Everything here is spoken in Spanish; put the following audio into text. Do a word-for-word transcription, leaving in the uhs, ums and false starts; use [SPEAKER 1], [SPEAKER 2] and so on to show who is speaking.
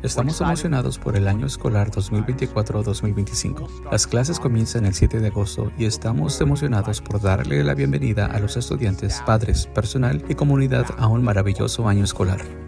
[SPEAKER 1] Estamos emocionados por el año escolar dos mil veinticuatro dos mil veinticinco. Las clases comienzan el siete de agosto y estamos emocionados por darle la bienvenida a los estudiantes, padres, personal y comunidad a un maravilloso año escolar.